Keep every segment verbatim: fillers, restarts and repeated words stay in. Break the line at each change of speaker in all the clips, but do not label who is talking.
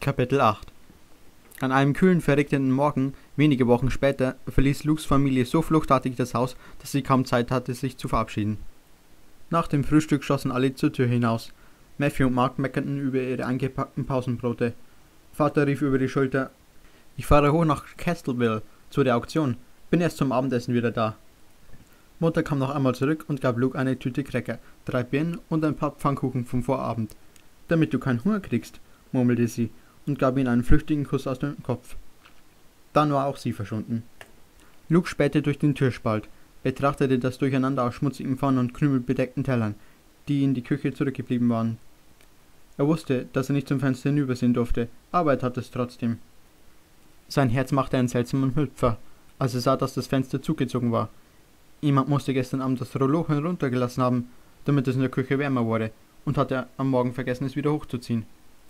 Kapitel acht. An einem kühlen, verregneten Morgen, wenige Wochen später, verließ Lukes Familie so fluchtartig das Haus, dass sie kaum Zeit hatte, sich zu verabschieden. Nach dem Frühstück schossen alle zur Tür hinaus. Matthew und Mark meckerten über ihre eingepackten Pausenbrote. Vater rief über die Schulter: »Ich fahre hoch nach Castleville zu der Auktion. Bin erst zum Abendessen wieder da.« Mutter kam noch einmal zurück und gab Luke eine Tüte Cracker, drei Birnen und ein paar Pfannkuchen vom Vorabend. »Damit du keinen Hunger kriegst«, murmelte sie und gab ihm einen flüchtigen Kuss aus dem Kopf. Dann war auch sie verschwunden. Luke spähte durch den Türspalt, betrachtete das Durcheinander aus schmutzigen Pfannen und krümelbedeckten Tellern, die in die Küche zurückgeblieben waren. Er wusste, dass er nicht zum Fenster hinübersehen durfte, aber er tat es trotzdem. Sein Herz machte einen seltsamen Hüpfer, als er sah, dass das Fenster zugezogen war. Jemand musste gestern Abend das Rollo heruntergelassen haben, damit es in der Küche wärmer wurde, und hatte am Morgen vergessen, es wieder hochzuziehen.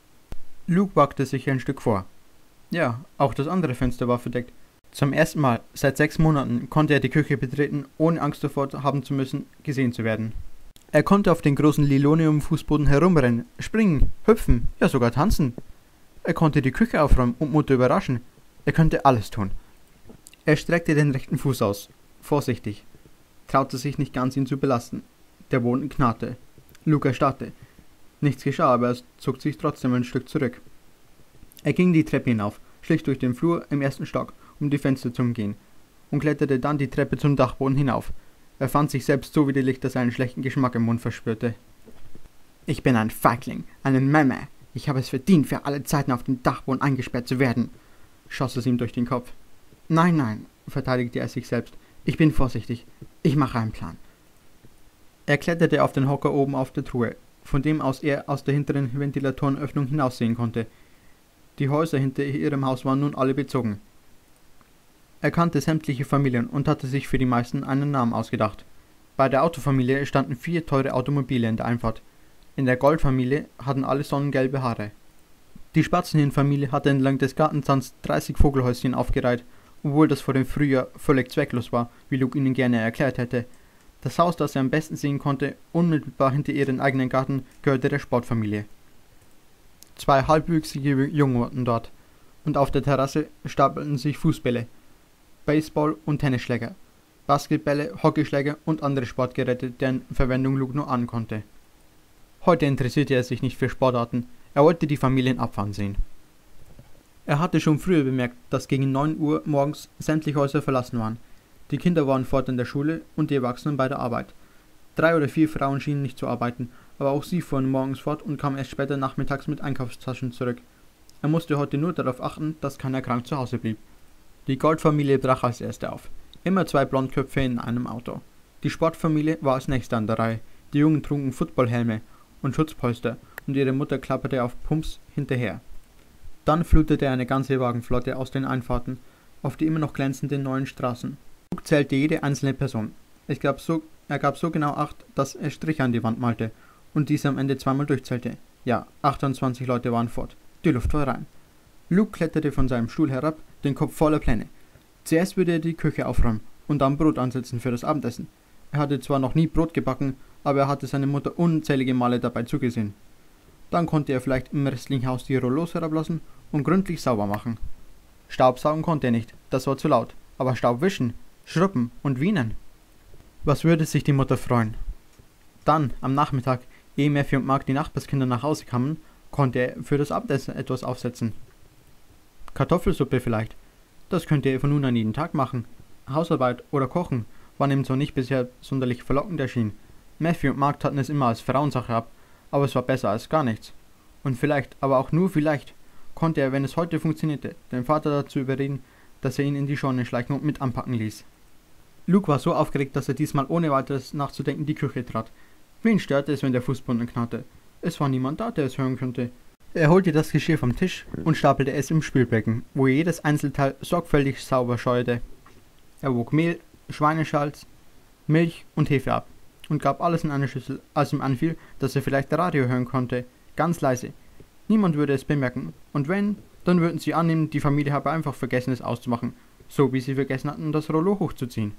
Luke wagte sich ein Stück vor. Ja, auch das andere Fenster war verdeckt. Zum ersten Mal seit sechs Monaten konnte er die Küche betreten, ohne Angst davor haben zu müssen, gesehen zu werden. Er konnte auf den großen Linoleum-Fußboden herumrennen, springen, hüpfen, ja sogar tanzen. Er konnte die Küche aufräumen und Mutter überraschen. Er könnte alles tun. Er streckte den rechten Fuß aus, vorsichtig, traute sich nicht ganz, ihn zu belasten. Der Boden knarrte. Luke erstarrte. Nichts geschah, aber er zog sich trotzdem ein Stück zurück. Er ging die Treppe hinauf, schlich durch den Flur im ersten Stock, um die Fenster zu umgehen, und kletterte dann die Treppe zum Dachboden hinauf. Er fand sich selbst so widerlich, dass er einen schlechten Geschmack im Mund verspürte. »Ich bin ein Feigling, eine Memme. Ich habe es verdient, für alle Zeiten auf dem Dachboden eingesperrt zu werden«, schoss es ihm durch den Kopf. »Nein, nein«, verteidigte er sich selbst. »Ich bin vorsichtig. Ich mache einen Plan.« Er kletterte auf den Hocker oben auf der Truhe, von dem aus er aus der hinteren Ventilatorenöffnung hinaussehen konnte. Die Häuser hinter ihrem Haus waren nun alle bezogen. Er kannte sämtliche Familien und hatte sich für die meisten einen Namen ausgedacht. Bei der Autofamilie standen vier teure Automobile in der Einfahrt. In der Goldfamilie hatten alle sonnengelbe Haare. Die Spatzenhirnfamilie hatte entlang des Gartenzahns dreißig Vogelhäuschen aufgereiht, obwohl das vor dem Frühjahr völlig zwecklos war, wie Luke ihnen gerne erklärt hätte. Das Haus, das er am besten sehen konnte, unmittelbar hinter ihren eigenen Garten, gehörte der Sportfamilie. Zwei halbwüchsige Jungen wohnten dort, und auf der Terrasse stapelten sich Fußbälle, Baseball- und Tennisschläger, Basketbälle, Hockeyschläger und andere Sportgeräte, deren Verwendung Luke nur ahnen konnte. Heute interessierte er sich nicht für Sportarten, er wollte die Familien abfahren sehen. Er hatte schon früher bemerkt, dass gegen neun Uhr morgens sämtliche Häuser verlassen waren. Die Kinder waren fort in der Schule und die Erwachsenen bei der Arbeit. Drei oder vier Frauen schienen nicht zu arbeiten, aber auch sie fuhren morgens fort und kamen erst später nachmittags mit Einkaufstaschen zurück. Er musste heute nur darauf achten, dass keiner krank zu Hause blieb. Die Goldfamilie brach als erste auf. Immer zwei Blondköpfe in einem Auto. Die Sportfamilie war als nächste an der Reihe. Die Jungen trugen Footballhelme und Schutzpolster und ihre Mutter klapperte auf Pumps hinterher. Dann flutete eine ganze Wagenflotte aus den Einfahrten auf die immer noch glänzenden neuen Straßen. Luke zählte jede einzelne Person. Es gab so, er gab so genau Acht, dass er Striche an die Wand malte und diese am Ende zweimal durchzählte. Ja, achtundzwanzig Leute waren fort. Die Luft war rein. Luke kletterte von seinem Stuhl herab, den Kopf voller Pläne. Zuerst würde er die Küche aufräumen und dann Brot ansetzen für das Abendessen. Er hatte zwar noch nie Brot gebacken, aber er hatte seine Mutter unzählige Male dabei zugesehen. Dann konnte er vielleicht im restlichen Haus die Rollos herablassen und gründlich sauber machen. Staubsaugen konnte er nicht, das war zu laut, aber Staub wischen, schrubben und wienen. Was würde sich die Mutter freuen? Dann, am Nachmittag, ehe Matthew und Mark die Nachbarskinder nach Hause kamen, konnte er für das Abendessen etwas aufsetzen. Kartoffelsuppe vielleicht. Das könnte er von nun an jeden Tag machen. Hausarbeit oder Kochen waren ihm so nicht bisher sonderlich verlockend erschienen. Matthew und Mark taten es immer als Frauensache ab, aber es war besser als gar nichts. Und vielleicht, aber auch nur vielleicht, konnte er, wenn es heute funktionierte, den Vater dazu überreden, dass er ihn in die Scheune schleichen und mit anpacken ließ. Luke war so aufgeregt, dass er diesmal ohne weiteres nachzudenken die Küche trat. Wen störte es, wenn der Fußboden knarrte? Es war niemand da, der es hören könnte. Er holte das Geschirr vom Tisch und stapelte es im Spülbecken, wo er jedes Einzelteil sorgfältig sauber scheuerte. Er wog Mehl, Schweineschmalz, Milch und Hefe ab und gab alles in eine Schüssel, als ihm anfiel, dass er vielleicht Radio hören konnte, ganz leise. Niemand würde es bemerken, und wenn, dann würden sie annehmen, die Familie habe einfach vergessen, es auszumachen, so wie sie vergessen hatten, das Rollo hochzuziehen.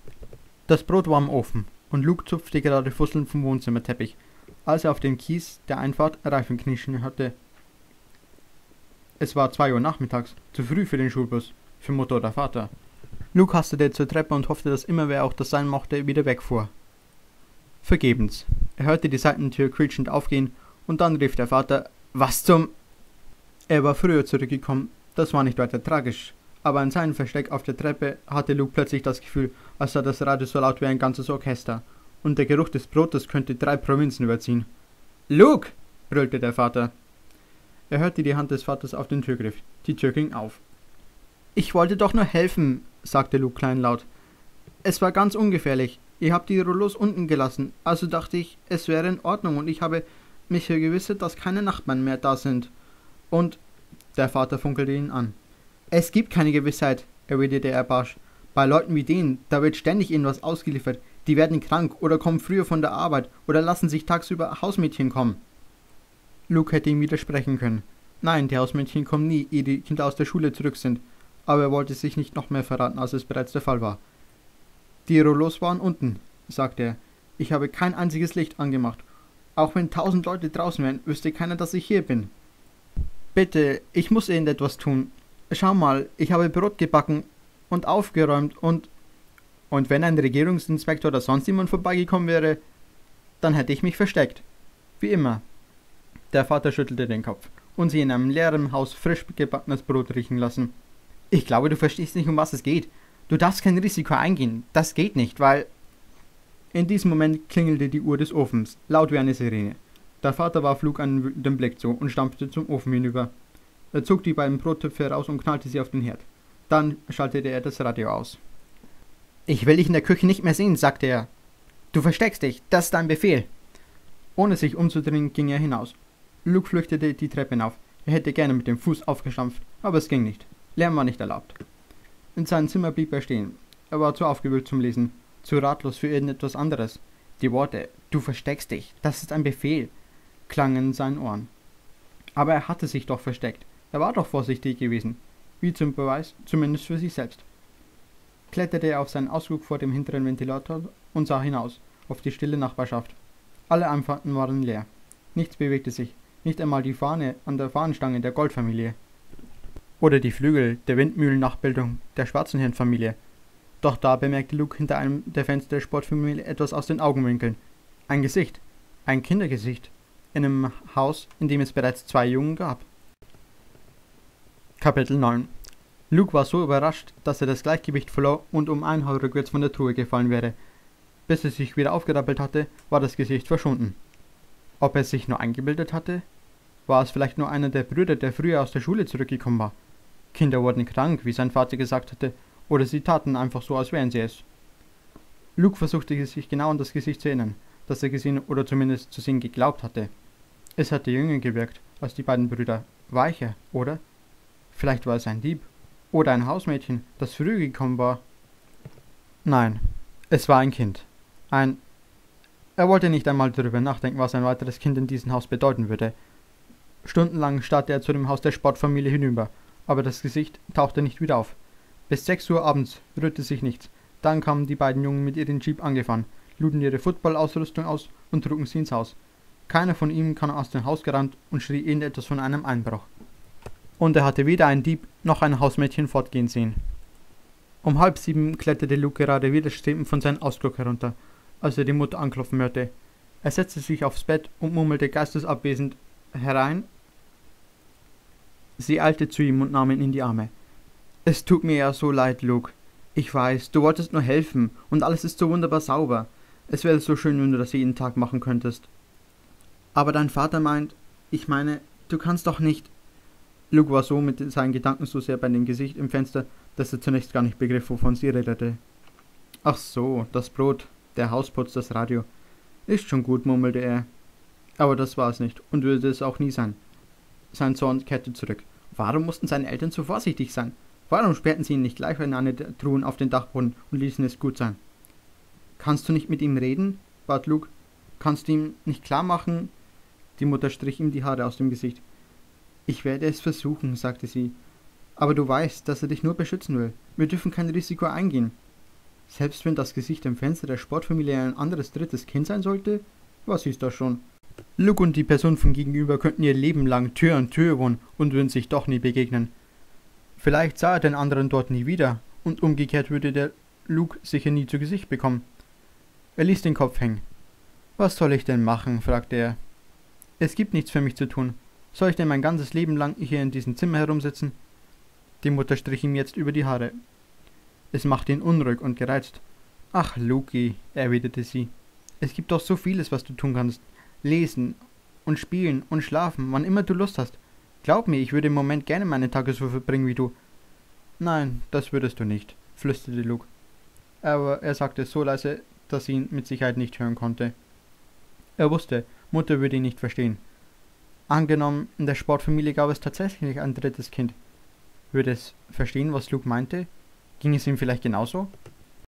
Das Brot war im Ofen, und Luke zupfte gerade Fusseln vom Wohnzimmerteppich, als er auf dem Kies der Einfahrt Reifen knirschen hörte. Es war zwei Uhr nachmittags, zu früh für den Schulbus, für Mutter oder Vater. Luke hastete zur Treppe und hoffte, dass immer wer auch das sein mochte, wieder wegfuhr. Vergebens. Er hörte die Seitentür quietschend aufgehen und dann rief der Vater: »Was zum…« Er war früher zurückgekommen, das war nicht weiter tragisch, aber in seinem Versteck auf der Treppe hatte Luke plötzlich das Gefühl, als sei das Radio so laut wie ein ganzes Orchester, und der Geruch des Brotes könnte drei Provinzen überziehen. »Luke!« brüllte der Vater. Er hörte die Hand des Vaters auf den Türgriff. Die Tür ging auf. »Ich wollte doch nur helfen«, sagte Luke kleinlaut. »Es war ganz ungefährlich. Ihr habt die Rollos unten gelassen, also dachte ich, es wäre in Ordnung und ich habe mich vergewissert, dass keine Nachbarn mehr da sind. Und…« Der Vater funkelte ihn an. »Es gibt keine Gewissheit«, erwiderte er barsch. »Bei Leuten wie denen, da wird ständig irgendwas ausgeliefert. Die werden krank oder kommen früher von der Arbeit oder lassen sich tagsüber Hausmädchen kommen.« Luke hätte ihm widersprechen können. Nein, die Hausmädchen kommen nie, ehe die Kinder aus der Schule zurück sind. Aber er wollte sich nicht noch mehr verraten, als es bereits der Fall war. »Die Rollos waren unten«, sagte er. »Ich habe kein einziges Licht angemacht. Auch wenn tausend Leute draußen wären, wüsste keiner, dass ich hier bin. Bitte, ich muss irgendetwas tun. Schau mal, ich habe Brot gebacken und aufgeräumt und…« »Und wenn ein Regierungsinspektor oder sonst jemand vorbeigekommen wäre, dann hätte ich mich versteckt. Wie immer.« Der Vater schüttelte den Kopf und sie in einem leeren Haus frisch gebackenes Brot riechen lassen. »Ich glaube, du verstehst nicht, um was es geht. Du darfst kein Risiko eingehen. Das geht nicht, weil…« In diesem Moment klingelte die Uhr des Ofens, laut wie eine Sirene. Der Vater warf Luke einen wütenden Blick zu und stampfte zum Ofen hinüber. Er zog die beiden Brottöpfe heraus und knallte sie auf den Herd. Dann schaltete er das Radio aus. »Ich will dich in der Küche nicht mehr sehen«, sagte er. »Du versteckst dich, das ist dein Befehl.« Ohne sich umzudrehen, ging er hinaus. Luke flüchtete die Treppe hinauf. Er hätte gerne mit dem Fuß aufgestampft, aber es ging nicht. Lärm war nicht erlaubt. In seinem Zimmer blieb er stehen. Er war zu aufgewühlt zum Lesen, zu ratlos für irgendetwas anderes. Die Worte »Du versteckst dich, das ist ein Befehl« klangen in seinen Ohren. Aber er hatte sich doch versteckt. Er war doch vorsichtig gewesen. Wie zum Beweis, zumindest für sich selbst. Kletterte er auf seinen Ausguck vor dem hinteren Ventilator und sah hinaus, auf die stille Nachbarschaft. Alle Einfahrten waren leer. Nichts bewegte sich, nicht einmal die Fahne an der Fahnenstange der Goldfamilie. Oder die Flügel der Windmühlennachbildung der Schwarzenhirnfamilie. Doch da bemerkte Luke hinter einem der Fenster der Sportfamilie etwas aus den Augenwinkeln. Ein Gesicht. Ein Kindergesicht. In einem Haus, in dem es bereits zwei Jungen gab. Kapitel neun. Luke war so überrascht, dass er das Gleichgewicht verlor und um ein Haar rückwärts von der Truhe gefallen wäre. Bis er sich wieder aufgerappelt hatte, war das Gesicht verschwunden. Ob er es sich nur eingebildet hatte? War es vielleicht nur einer der Brüder, der früher aus der Schule zurückgekommen war? Kinder wurden krank, wie sein Vater gesagt hatte, oder sie taten einfach so, als wären sie es. Luke versuchte sich genau an das Gesicht zu erinnern, das er gesehen oder zumindest zu sehen geglaubt hatte. Es hatte jünger gewirkt als die beiden Brüder, weicher, oder? Vielleicht war es ein Dieb oder ein Hausmädchen, das früher gekommen war. Nein, es war ein Kind. Ein... Er wollte nicht einmal darüber nachdenken, was ein weiteres Kind in diesem Haus bedeuten würde. Stundenlang starrte er zu dem Haus der Sportfamilie hinüber, aber das Gesicht tauchte nicht wieder auf. Bis sechs Uhr abends rührte sich nichts. Dann kamen die beiden Jungen mit ihrem Jeep angefahren, luden ihre Football-Ausrüstung aus und trugen sie ins Haus. Keiner von ihnen kam aus dem Haus gerannt und schrie irgendetwas von einem Einbruch. Und er hatte weder einen Dieb noch ein Hausmädchen fortgehen sehen. Um halb sieben kletterte Luke gerade widerstrebend von seinem Ausguck herunter, als er die Mutter anklopfen hörte. Er setzte sich aufs Bett und murmelte geistesabwesend »Herein?« Sie eilte zu ihm und nahm ihn in die Arme. »Es tut mir ja so leid, Luke. Ich weiß, du wolltest nur helfen und alles ist so wunderbar sauber. Es wäre so schön, wenn du das jeden Tag machen könntest. Aber dein Vater meint, ich meine, du kannst doch nicht...« Luke war so mit seinen Gedanken so sehr bei dem Gesicht im Fenster, dass er zunächst gar nicht begriff, wovon sie redete. »Ach so, das Brot, der Hausputz, das Radio. Ist schon gut«, murmelte er. Aber das war es nicht und würde es auch nie sein. Sein Zorn kehrte zurück. Warum mussten seine Eltern so vorsichtig sein? Warum sperrten sie ihn nicht gleich in eine der Truhen auf den Dachboden und ließen es gut sein? »Kannst du nicht mit ihm reden?« bat Luke. »Kannst du ihm nicht klar machen?« Die Mutter strich ihm die Haare aus dem Gesicht. »Ich werde es versuchen«, sagte sie. »Aber du weißt, dass er dich nur beschützen will. Wir dürfen kein Risiko eingehen. Selbst wenn das Gesicht im Fenster der Sportfamilie ein anderes drittes Kind sein sollte? Was ist das schon?« Luke und die Person von gegenüber könnten ihr Leben lang Tür an Tür wohnen und würden sich doch nie begegnen. Vielleicht sah er den anderen dort nie wieder, und umgekehrt würde der Luke sicher nie zu Gesicht bekommen. Er ließ den Kopf hängen. »Was soll ich denn machen?« fragte er. »Es gibt nichts für mich zu tun. Soll ich denn mein ganzes Leben lang hier in diesem Zimmer herumsitzen?« Die Mutter strich ihm jetzt über die Haare. Es machte ihn unruhig und gereizt. »Ach, Luki«, erwiderte sie, »es gibt doch so vieles, was du tun kannst. Lesen und spielen und schlafen, wann immer du Lust hast. Glaub mir, ich würde im Moment gerne meine Tage so verbringen wie du.« »Nein, das würdest du nicht«, flüsterte Luke. Aber er sagte es so leise, dass sie ihn mit Sicherheit nicht hören konnte. Er wusste, Mutter würde ihn nicht verstehen. Angenommen, in der Sportfamilie gab es tatsächlich ein drittes Kind. Würde es verstehen, was Luke meinte? Ging es ihm vielleicht genauso?